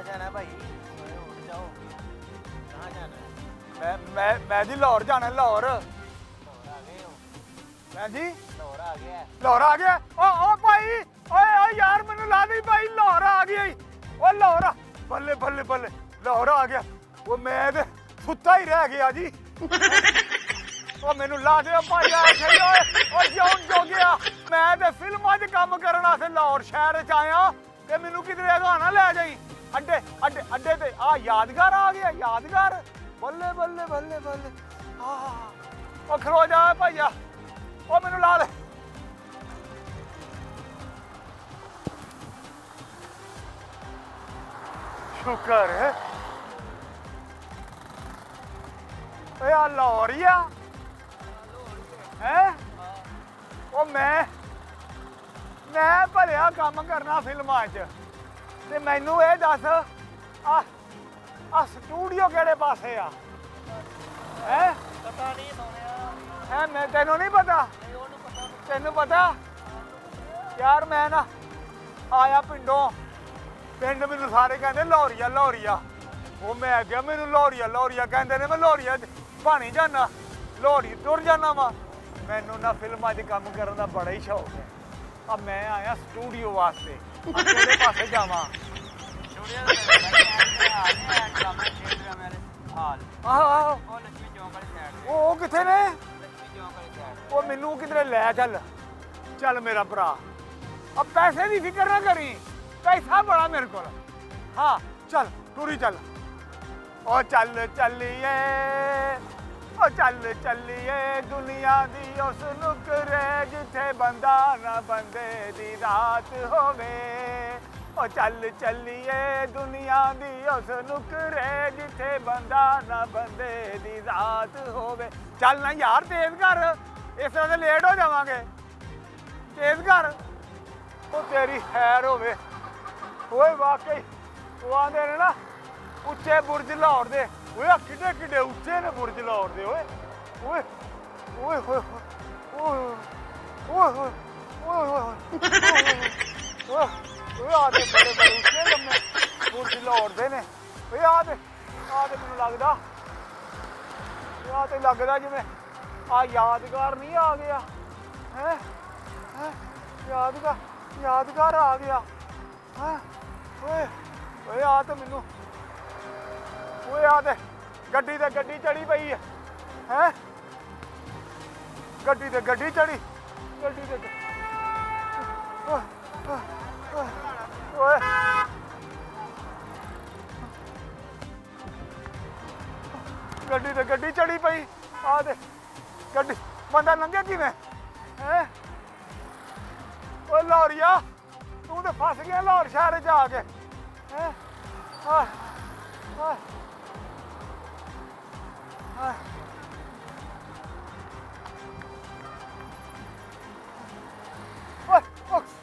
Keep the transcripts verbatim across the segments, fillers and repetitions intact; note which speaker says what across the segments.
Speaker 1: कहाँ जाना है भाई? उठ जाओ, कहाँ जाना है?
Speaker 2: मैं मैं मैं जी लाहौर जाना है। लाहौर
Speaker 1: लाहौर आ गए हो?
Speaker 2: मैं जी
Speaker 1: लाहौर आ गया है।
Speaker 2: लाहौर आ गया। ओ ओ भाई, ओए ओ यार मैनू ला दी भाई, लाहौर आ गया। ओ लाहौर बल्ले बल्ले बल्ले, लाहौर आ गया। वो मैं ते सुत्ता ही रह गया जी। ओ मैनू ला दे भाई, आ गई ओए ओ जाऊं जो गया। मैं ते फिल्मां च काम करन वास्ते लाहौर शहर च आया ते मैनू किधरे गाना ले जाई। अड्डे अड्डे अड्डे ते आ यादगार आ गया, यादगार। बल्ले बल्ले बल्ले बल्ले। ओ खलो जा भाईया, ओ मैनू ला दे। शुक्र है यार लाहौर ही आ है। ओ मैं मैं भलिया काम करना फिल्मां च ते मैनू ये दस आ आ स्टूडियो केड़े पासे आ है?
Speaker 1: पता नहीं सोनिया।
Speaker 2: है मैं तेनों नहीं पता?
Speaker 1: नहीं ओनू पता नहीं।
Speaker 2: तेनू पता यार मैं ना आया पिंडों, पिंड मैनू सारे कहते लाहौरिया लाहौरिया। वो मैं गया मैनू लाहौरिया लाहौरिया कहते ने, मैं लाहौरिया भानी जाना, लाहौरी टुर जाना वा। मैनू ना फिल्मां च काम करने का बड़ा ही शौक है। अब मैं आया स्टूडियो वास्ते, किहड़े पासे जावां?
Speaker 1: स्टूडियो में आ गए हैं ड्रामा थिएटर मेरे हाल।
Speaker 2: आहो आहो
Speaker 1: वो लक्ष्मी चौक वाली साइड।
Speaker 2: वो किथे ने?
Speaker 1: लक्ष्मी चौक वाली साइड।
Speaker 2: वो मैनू किधरे लै चल, चल मेरा भरा। अब पैसे की फिक्र ना करी, पैसा बड़ा मेरे को। हाँ चल टूरी चल। ओ चल चलिए, ओ चल चलिए दुनिया दी उस नुकरे जिथे बंदा ना बंदे दी रात होवे। ओ चल चलिए दुनिया दी उस नुकरे जिथे बंदा ना बंदे दी रात होवे। चल ना यार तेज कर, इस तरह लेट हो जावांगे। तेज कर, ओ तेरी खैर होवे। ओए वाकई वो आंदे ने ना उच्चे बुरज लाहौर दे। ओए किड्डे किड्डे उच्चे ने बुरज लाहौर दे। ओए ओए ओए ओए ओए ओए ओए ओए आते बड़े बड़े उच्चे लम्मे बुरज लाहौर दे ने। ओए आते आते मैनू लगदा आते लगदा जिवें आ यादगार नहीं आ गया है। हैं यादगार यादगार आ गया है। ओए ओए आ तो मैनू ओए आ ते गड्डी ते गड्डी चढ़ी पई है हैं। गड्डी ते गड्डी चढ़ी गड्डी ते ओए गड्डी ते गड्डी चढ़ी पई। आ ते गड्डी बंदा लंघे किवें हैं? ओए लाहौरिया तू तो फस गया लाहौर शहर च आके हैं। हाय हाय हाय ओए ओए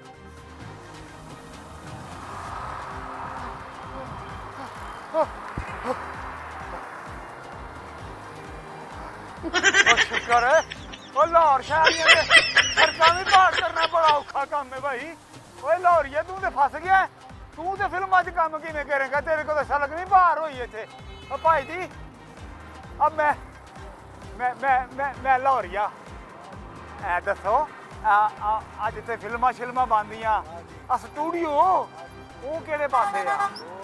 Speaker 2: शुक्र है वो लाहौर शहर सड़क भी पार करना बड़ा औखा काम है भाई। ओए लाहौरिया तू तो फस गया, तू तो फिल्मां च काम किवें करेगा? तेरे को तो सड़क नहीं पार हुई इत्थे। ओ भाई जी अब मैं मैं मैं मैं मैं लाहौरिया ऐ दसो अज इत्थे फिल्मां शिल्मां बनदियां आ स्टूडियो वो केड़े पासे आ?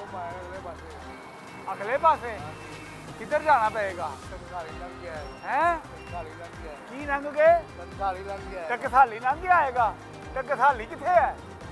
Speaker 2: अगले पासे किधर जाना पएगा? हैं की लंघ गए? टकसाली लंघ के आएगा। टकसाली किथे है?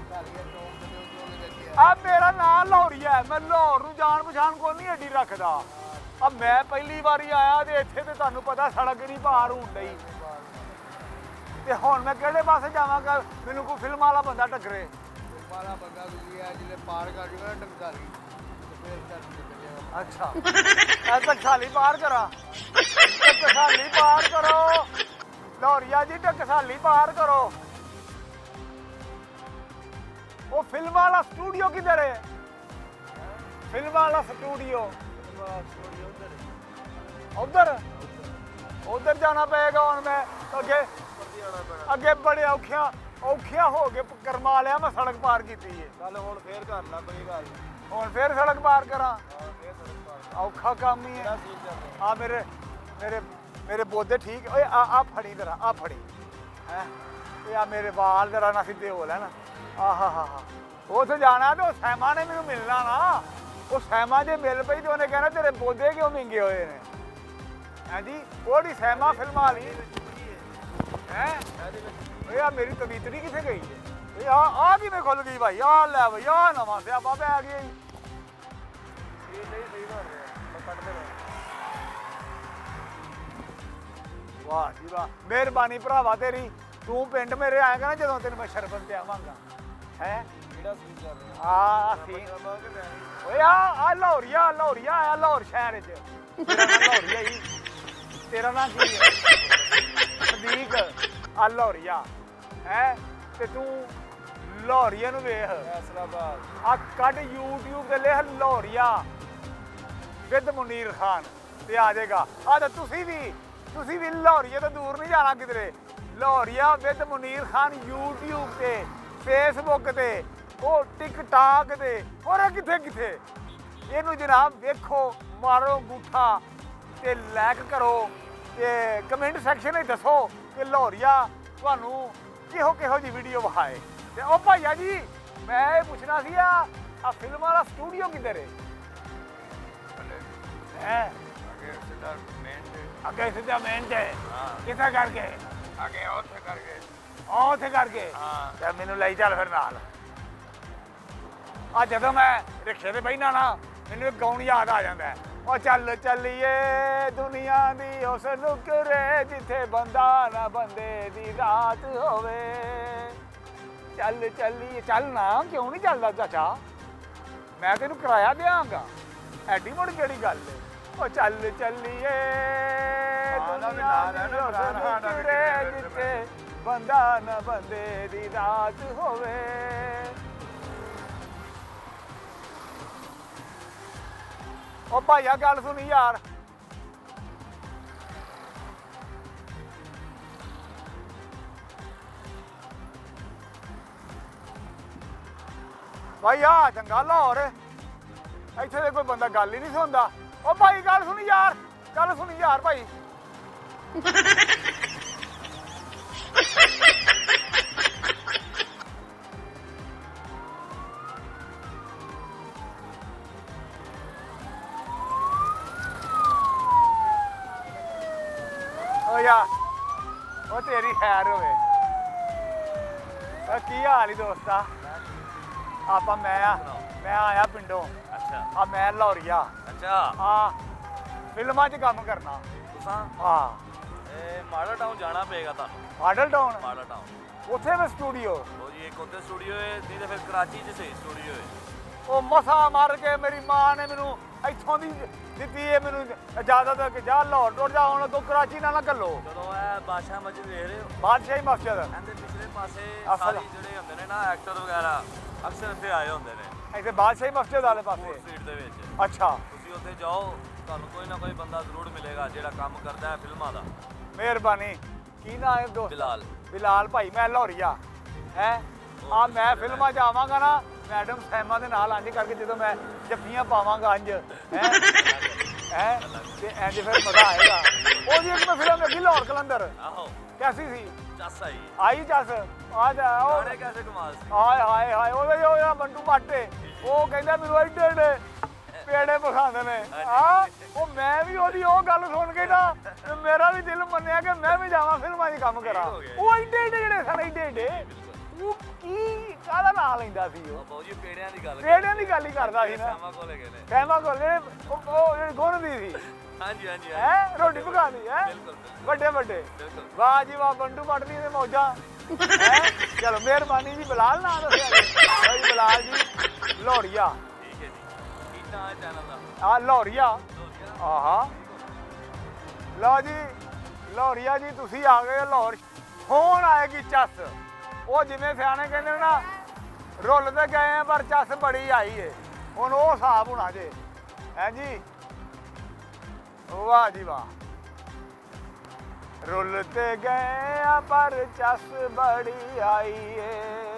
Speaker 2: अब मेरा नाम लाहौरिया है, मैं लाहौर नूं जान पछाण को नहीं एडी रखदा। अब मैं पहली बारी आया ते इत्थे ते तुहानूं पता सड़क नहीं पार होण डई ते हुण मैं किहड़े पासे जावांगा? मैनूं कोई फिल्म वाला बंदा टकरे।
Speaker 1: फिल्म वाला बंदा दूजी है जिले पार कर जूगा ना टकसाली ते फिर चल चलेगा।
Speaker 2: अच्छा टकसाली पार करा, टकसाली पार करो लाहौरिया जी, टकसाली पार करो। वो फिल्म वाला स्टूडियो किधर है? फिल्म वाला स्टूडियो उधर उधर जाना पड़ेगा। हुण मैं अगे अगे बड़े औखियां ਔਖਿਆ ਹੋ ਕੇ ਕਰਮਾ ਲਿਆ ਮੈਂ ਸੜਕ ਪਾਰ ਕੀਤੀ ਏ
Speaker 1: ਚੱਲ ਹੁਣ ਫੇਰ ਕਰ ਲਾ ਕੋਈ ਗੱਲ ਨੀ।
Speaker 2: ਹੁਣ ਫੇਰ ਸੜਕ ਪਾਰ ਕਰਾਂ
Speaker 1: ਹਾਂ ਫੇਰ ਸੜਕ ਪਾਰ
Speaker 2: ਔਖਾ ਕੰਮ ਹੀ ਹੈ
Speaker 1: ਕਿਹੜਾ ਸੀਨ ਚੱਲ
Speaker 2: ਆ ਮੇਰੇ ਮੇਰੇ ਮੇਰੇ ਬੋਦੇ ਠੀਕ ਓਏ ਆ ਆ ਫੜੀ ਜਰਾ ਆ ਫੜੀ ਹੈ ਇਹ ਆ ਮੇਰੇ ਵਾਲ ਜਰਾ ਨਾ ਸਿੱਧੇ ਹੋ ਲੈਣ ਆਹਾ ਹਾ ਹਾ ਉੱਥੇ ਜਾਣਾ ਤੇ ਉਹ ਸੈਮਾ ਨੇ ਮੈਨੂੰ ਮਿਲਣਾ ਨਾ ਉਹ ਸੈਮਾ ਜੇ ਮਿਲ ਪਈ ਤੇ ਉਹਨੇ ਕਹਿਣਾ ਤੇਰੇ ਬੋਦੇ ਕਿਉਂ ਵਿੰਗੇ ਹੋਏ ਨੇ ਹਾਂਜੀ ਉਹਦੀ ਸੈਮਾ ਫਿਲਮਾਂ ਵਾਲੀ ਹੈ ਓਏ ਆ ਮੇਰੀ ਕਵਿਤਰੀ ਕਿੱਥੇ ਗਈ ਹੈ ਇਹ ਆ ਆ ਕਿਵੇਂ ਖੁੱਲ ਗਈ ਭਾਈ ਆ ਲੈ ਬਈ ਆ ਨਵਾਂ ਸਿਆਪਾ ਪੈ ਗਿਆ ਜੀ
Speaker 1: ਇਹ ਨਹੀਂ ਸਹੀ ਬਣ ਰਿਹਾ ਮੈਂ ਕੱਟ ਦੇਣਾ
Speaker 2: ਵਾਹ ਜੀ ਵਾਹ ਮਿਹਰਬਾਨੀ ਭਰਾਵਾ ਤੇਰੀ ਤੂੰ ਪਿੰਡ ਮੇਰੇ ਆਏਗਾ ਨਾ ਜਦੋਂ ਤੈਨੂੰ ਮੈਂ ਸ਼ਰਬਤ ਤੇ ਆਵਾਂਗਾ ਹੈ
Speaker 1: ਕਿਹੜਾ ਸੀਨ ਚੱਲ ਰਿਹਾ
Speaker 2: ਆ ਸੀ
Speaker 1: ਡਰਾਮਾ ਕਿ ਵੈਸੇ
Speaker 2: ਓਏ ਆ ਆ ਲਾਹੌਰੀਆ ਲਾਹੌਰੀਆ ਆਇਆ ਲਾਹੌਰ ਸ਼ਹਿਰ ਚ ਤੇਰਾ ਨਾਂ ਲਾਹੌਰੀਆ ਹੀ ਤੇਰਾ ਨਾਂ ਕੀ ਹੈ ਸਦੀਕ ਆ ਲਾਹੌਰੀਆ ਹੈ ਤੇ ਤੂੰ ਲਾਹੌਰੀਆ ਨੂੰ ਵੇਖ
Speaker 1: ਫੈਸਲਾਬਾਦ
Speaker 2: ਆ ਕੱਢ YouTube ਤੇ ਲਿਖ ਲਾਹੌਰੀਆ ਵਿਦ ਮੁਨੀਰ ਖਾਨ ਤੇ ਆ ਜਾਏਗਾ ਆ ਤਾਂ ਤੁਸੀਂ ਵੀ ਤੁਸੀਂ ਵੀ ਲਾਹੌਰੀਆ ਤੋਂ ਦੂਰ ਨਹੀਂ ਜਾਣਾ ਕਿਧਰੇ ਲਾਹੌਰੀਆ ਵਿਦ ਮੁਨੀਰ ਖਾਨ YouTube ਤੇ Facebook ਤੇ ਉਹ ਟਿਕਟਾਕ ਤੇ ਹੋਰ ਕਿੱਥੇ ਕਿੱਥੇ ਇਹਨੂੰ ਜਨਾਬ ਵੇਖੋ ਮਾਰੋ ਅੰਗੂਠਾ ਤੇ ਲਾਈਕ ਕਰੋ ਤੇ ਕਮੈਂਟ ਸੈਕਸ਼ਨ ਵਿੱਚ ਦੱਸੋ ਕਿ ਲਾਹੌਰੀਆ ਤੁਹਾਨੂੰ ਕਿਹੋ ਕਿਹੋ ਜੀ ਵੀਡੀਓ ਵਿਖਾਏ ਤੇ ਉਹ ਭਾਈਆ ਜੀ ਮੈਂ ਇਹ ਪੁੱਛਣਾ ਸੀ ਆ ਆ ਫਿਲਮਾਂ ਵਾਲਾ ਸਟੂਡੀਓ ਕਿੱਧਰ ਹੈ ਹੈ
Speaker 1: ਅੱਗੇ ਸਿੱਧਾ ਮੇਨ ਤੇ
Speaker 2: ਅੱਗੇ ਸਿੱਧਾ ਮੇਨ ਤੇ
Speaker 1: ਹਾਂ
Speaker 2: ਕਿੱਥੇ ਕਰਕੇ
Speaker 1: ਅੱਗੇ ਉੱਥੇ ਕਰਕੇ
Speaker 2: ਉਹ ਉੱਥੇ ਕਰਕੇ
Speaker 1: ਹਾਂ
Speaker 2: ਤੇ ਮੈਨੂੰ ਲਈ ਚੱਲ ਫਿਰ ਨਾਲ ਆ ਜਦੋਂ ਮੈਂ ਰਿਕਸ਼ੇ ਤੇ ਬਹਿਣਾ ਨਾ ਮੈਨੂੰ ਇੱਕ ਗਾਉਣ ਯਾਦ ਆ ਜਾਂਦਾ ਹੈ ਉਹ ਚੱਲ ਚੱਲੀਏ ਦੁਨੀਆ ਦੀ ਉਸ ਨੁਕਰੇ ਜਿੱਥੇ ਬੰਦਾ ਨਾ ਬੰਦੇ ਦੀ ਰਾਤ ਹੋਵੇ ਚੱਲ ਚੱਲੀਏ ਚੱਲ ਨਾ ਕਿਉਂ ਨਹੀਂ ਚੱਲਦਾ ਚਾਚਾ ਮੈਂ ਤੈਨੂੰ ਕਿਰਾਇਆ ਦਿਆਂਗਾ ਐਡੀ ਮੁੜ ਕਿਹੜੀ ਗੱਲ ਹੈ ਉਹ ਚੱਲ ਚੱਲੀਏ ਦੁਨੀਆ ਦੀ ਉਸ ਨੁਕਰੇ ਜਿੱਥੇ ਬੰਦਾ ਨਾ ਬੰਦੇ ਦੀ ਰਾਤ ਹੋਵੇ ਉਹ ਭਾਈਆ ਗੱਲ ਸੁਣੀ ਯਾਰ ਭਾਈ ਆ ਚੰਗਾ ਲਾਹੌਰ ਇੱਥੇ ਦੇ ਕੋਈ ਬੰਦਾ ਗੱਲ ਹੀ ਨਹੀਂ ਸੁਣਦਾ ਉਹ ਭਾਈ ਗੱਲ ਸੁਣੀ ਯਾਰ ਗੱਲ ਸੁਣੀ ਯਾਰ ਭਾਈ ਓ ਯਾਰ ਉਹ ਤੇਰੀ ਖੈਰ ਹੋਵੇ ਕੀ ਹਾਲ ਹੀ ਦੋਸਤਾ ਆਪਾਂ ਮੈਂ ਆ ਮੈਂ ਆਇਆ ਪਿੰਡੋਂ
Speaker 3: ਅੱਛਾ
Speaker 2: ਆ ਮੈਂ ਲਾਹੌਰੀਆ
Speaker 3: ਅੱਛਾ
Speaker 2: ਆ ਫਿਲਮਾਂ 'ਚ ਕੰਮ ਕਰਨਾ
Speaker 3: ਤੁਸਾਂ
Speaker 2: ਹਾਂ
Speaker 3: ਇਹ ਮਾਡਲ ਟਾਊਨ ਜਾਣਾ ਪਏਗਾ ਤੁਹਾਨੂੰ
Speaker 2: ਮਾਡਲ ਟਾਊਨ
Speaker 3: ਮਾਡਲ ਟਾਊਨ
Speaker 2: ਉੱਥੇ ਮੈਂ ਸਟੂਡੀਓ
Speaker 3: ਉਹ ਜੀ ਇੱਕ ਉੱਥੇ ਸਟੂਡੀਓ ਹੈ ਨਹੀਂ ਤਾਂ ਫਿਰ ਕਰਾਚੀ 'ਚ ਸਹੀ ਸਟੂਡੀਓ ਹੈ
Speaker 2: ਉਹ ਮਸਾ ਮਾਰ ਕੇ ਮੇਰੀ ਮਾਂ ਨੇ ਮੈਨੂੰ ਇੱਥੋਂ ਦੀ ਦਿੱਤੀ ਹੈ ਮੈਨੂੰ ਇਜਾਜ਼ਤ ਕਿ ਜਾ ਲਾਹੌਰ ਟੁਰ ਜਾ ਹੁਣ ਅੱਗੋਂ ਕਰਾਚੀ ਨਾ ਨਾ ਘੱਲੋ
Speaker 3: ਜਦੋਂ ਇਹ ਬਾਦਸ਼ਾਹ ਮਸਜਿਦ ਵੇਖ ਰਹੇ ਹੋ
Speaker 2: ਬਾਦਸ਼ਾਹੀ ਮਸਜਿਦ
Speaker 3: ਇਹਦੇ ਪਿਛਲੇ ਪਾਸੇ
Speaker 2: ਅਸਲ।
Speaker 3: ਸਾਰੇ ਜਿਹੜੇ ਹੁੰਦੇ ਨੇ ਨਾ ਐਕਟਰ ਵਗੈਰਾ ਅਕਸਰ ਇੱਥੇ ਆਏ ਹੁੰਦੇ ਨੇ
Speaker 2: ਇੱਥੇ ਬਾਦਸ਼ਾਹੀ ਮਸਜਿਦ ਵਾਲੇ ਪਾਸੇ
Speaker 3: ਫੂਡ ਸਟਰੀਟ ਦੇ ਵਿੱਚ
Speaker 2: ਅੱਛਾ
Speaker 3: ਤੁਸੀਂ ਉੱਥੇ ਜਾਓ ਤੁਹਾਨੂੰ ਕੋਈ ਨਾ ਕੋਈ ਬੰਦਾ ਜ਼ਰੂਰ ਮਿਲੇਗਾ ਜਿਹੜਾ ਕੰਮ ਕਰਦਾ ਹੈ ਫਿਲਮਾਂ ਦਾ
Speaker 2: ਮਿਹਰਬਾਨੀ ਕੀ ਨਾਂ ਹੈ ਦੋਸਤ
Speaker 3: ਬਿਲਾਲ
Speaker 2: ਬਿਲਾਲ ਭਾਈ ਮੈਂ ਲਾਹੌਰੀਆ ਹੈ ਆ ਮੈਂ ਫਿਲਮਾਂ 'ਚ ਆਵਾਂਗਾ ਨਾ ਮੈਡਮ ਸੈਮਾ ਦੇ ਨਾਲ ਇੰਝ ਕਰਕੇ ਜਦੋਂ ਮੈਂ ਜੱਫੀਆਂ ਪਾਵਾਂਗਾ ਇੰਝ ਹੈ ਹੈ ਤੇ ਇੰਝ ਫਿਰ ਮਜ਼ਾ ਆਏਗਾ ਉਹ ਜੀ ਇੱਕ ਮੈਂ ਫਿਲਮ ਵੇਖੀ ਲਾਹੌਰ ਕਲੰਦਰ
Speaker 3: ਆਹੋ
Speaker 2: ਕੈਸੀ ਸੀ
Speaker 3: ਚੱਸ ਆਈ
Speaker 2: ਆਈ ਜੱਸ ਆ ਜਾ ਉਹ
Speaker 3: ਗਾਣੇ ਕੈਸੇ ਕਮਾਲ ਸੀ
Speaker 2: ਹਾਏ ਹਾਏ ਹਾਏ ਉਹਦੇ ਉਹ ਬੰਟੂ ਬਾਟੇ ਉਹ ਕਹਿੰਦਾ ਮੈਨੂੰ ਐਡੇ ਐਡੇ ਪੇੜੇ ਪਸੰਦ ਨੇ ਆ ਉਹ ਮੈਂ ਵੀ ਉਹਦੀ ਉਹ ਗੱਲ ਸੁਣ ਕੇ ਨਾ ਮੇਰਾ ਵੀ ਦਿਲ ਮੰਨਿਆ ਕਿ ਮੈਂ ਵੀ ਜਾਵਾਂ ਫਿਲਮਾਂ 'ਚ ਕੰਮ ਕਰਾਂ ਉਹ ਐਡੇ ਐਡੇ ਜਿਹੜੇ ਸਨ ਐਡੇ ਐਡੇ ਉਹ ਕੀ ਕਾਹਦਾ ਨਾਂ ਲੈਂਦਾ ਸੀ ਉਹ
Speaker 3: ਬਾਬੂ ਜੀ ਪੇੜਿਆਂ ਦੀ ਗੱਲ
Speaker 2: ਪੇੜਿਆਂ ਦੀ ਗੱਲ ਹੀ ਕਰਦਾ ਸੀ ਨਾ
Speaker 3: ਸਾਮਾ ਕੋਲੇ ਗਏ ਨੇ
Speaker 2: ਕਹਿਮਾ ਕੋਲ ਜਿਹੜੇ ਉਹ ਉਹ ਜਿਹੜੀ ਗੁੰਨਦੀ ਸੀ
Speaker 3: ਹਾਂਜੀ ਹਾਂਜੀ
Speaker 2: ਹੈ ਰੋਟੀ ਪਕਾਉਂਦੀ ਹੈ
Speaker 3: ਬਿਲਕੁਲ ਬਿਲਕੁਲ
Speaker 2: ਵੱਡੇ ਵੱਡੇ
Speaker 3: ਬਿਲਕੁਲ
Speaker 2: ਵਾਹ ਜੀ ਵਾਹ ਬੰਟੂ ਪੱਟਦੀ ਦੇ ਮੌਜਾਂ ਹੈਂ? ਚਲੋ ਮਿਹਰਬਾਨੀ ਜੀ ਬਲਾਲ ਨਾਂ ਦੱਸਿਆ ਜੀ ਜੀ ਬਲਾਲ ਜੀ ਲਾਹੌਰੀਆ
Speaker 3: ਠੀਕ ਹੈ ਜੀ ਕੀ ਨਾਂ ਹੈ ਚੈਨਲ ਦਾ
Speaker 2: ਆ ਲਾਹੌਰੀਆ
Speaker 3: ਲੋਰੀਆ
Speaker 2: ਆਹਾ ਲਓ ਜੀ ਲਾਹੌਰੀਆ ਜੀ ਤੁਸੀਂ ਆ ਗਏ ਹੋ ਲਾਹੌਰ ਹੁਣ ਆਏਗੀ ਚੱਸ ਉਹ ਜਿਵੇਂ ਸਿਆਣੇ ਕਹਿੰਦੇ ਨੇ ਨਾ ਰੁੱਲ ਤੇ ਗਏ ਆ ਪਰ ਚੱਸ ਬੜੀ ਆਈ ਏ ਹੁਣ ਉਹ ਹਿਸਾਬ ਹੋਣਾ ਜੇ ਹੈ ਜੀ ਵਾਹ ਜੀ ਵਾਹ रुलते गए पर चस बड़ी आई है।